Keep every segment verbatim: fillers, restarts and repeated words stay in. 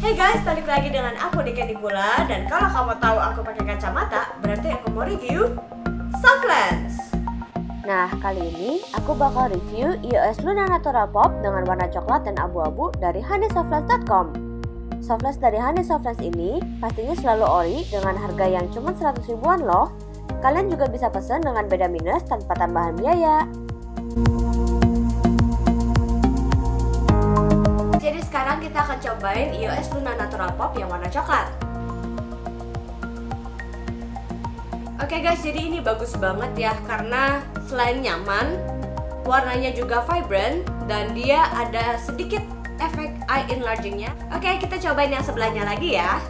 Hey guys, balik lagi dengan aku Dika Nikula. Dan kalau kamu tahu aku pakai kacamata, berarti aku mau review soft lens. Nah, kali ini aku bakal review E O S Luna Natural Pop dengan warna coklat dan abu-abu dari honey soft lens dot com. Soft lens dari honey soft lens ini pastinya selalu ori dengan harga yang cuma seratus ribuan loh. Kalian juga bisa pesen dengan beda minus tanpa tambahan biaya. Jadi sekarang kita akan cobain E O S Luna Natural Pop yang warna coklat. Oke guys, jadi ini bagus banget ya, karena selain nyaman, warnanya juga vibrant, dan dia ada sedikit efek eye enlargingnya. Oke, kita cobain yang sebelahnya lagi ya.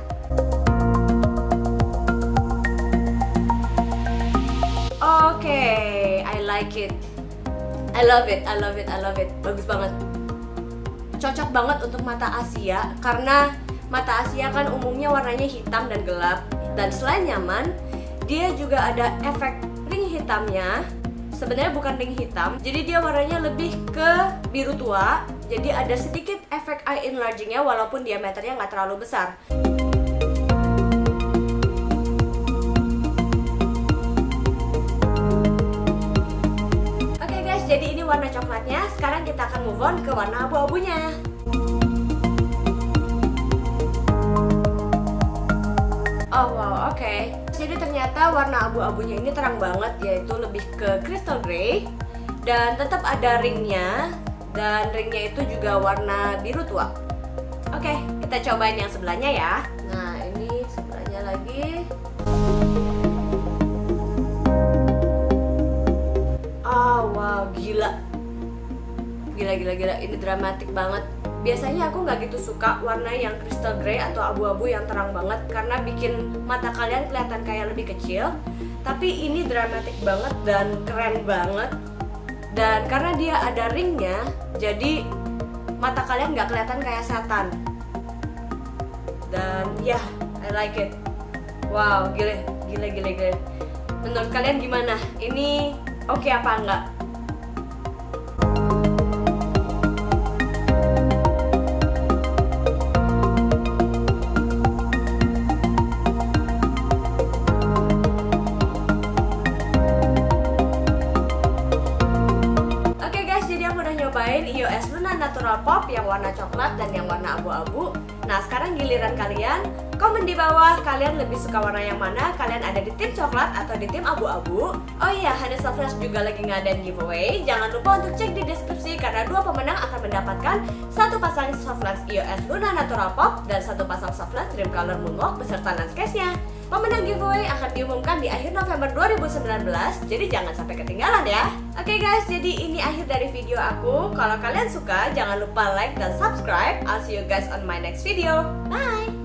Oke, I like it, I love it, I love it, I love it. Bagus banget. Cocok banget untuk mata Asia, karena mata Asia kan umumnya warnanya hitam dan gelap. Dan selain nyaman, dia juga ada efek ring hitamnya. Sebenarnya bukan ring hitam, jadi dia warnanya lebih ke biru tua. Jadi ada sedikit efek eye enlargingnya walaupun diameternya nggak terlalu besar. Oke guys, jadi ini warna coklatnya. Sekarang kita akan move on ke warna abu-abunya. Oh wow, oke. Okay. Jadi ternyata warna abu-abunya ini terang banget, yaitu lebih ke crystal gray. Dan tetap ada ringnya, dan ringnya itu juga warna biru tua. Oke, okay, kita cobain yang sebelahnya ya. Nah, ini sebelahnya lagi. Oh wow, gila. Gila, gila, gila. Ini dramatik banget. Biasanya aku nggak gitu suka warna yang crystal gray atau abu-abu yang terang banget, karena bikin mata kalian kelihatan kayak lebih kecil. Tapi ini dramatik banget dan keren banget. Dan karena dia ada ringnya, jadi mata kalian nggak kelihatan kayak setan. Dan ya, yeah, I like it. Wow, gila, gila, gila, gila. Menurut kalian gimana? Ini oke okay apa enggak? E O S Luna Natural Pop yang warna coklat dan yang warna abu-abu. Nah, sekarang giliran kalian. Komen di bawah kalian lebih suka warna yang mana. Kalian ada di tim coklat atau di tim abu-abu. Oh iya, Honey Soft Lens juga lagi ngadain giveaway. Jangan lupa untuk cek di deskripsi, karena dua pemenang akan mendapatkan satu pasang soft lens E O S Luna Natural Pop dan satu pasang soft lens Dream Color Moonwalk beserta lens case-nya. Pemenang giveaway akan diumumkan di akhir November dua ribu sembilan belas, jadi jangan sampai ketinggalan ya. Oke okay guys, jadi ini akhir dari video aku. Kalau kalian suka, jangan lupa like dan subscribe. I'll see you guys on my next video. Bye!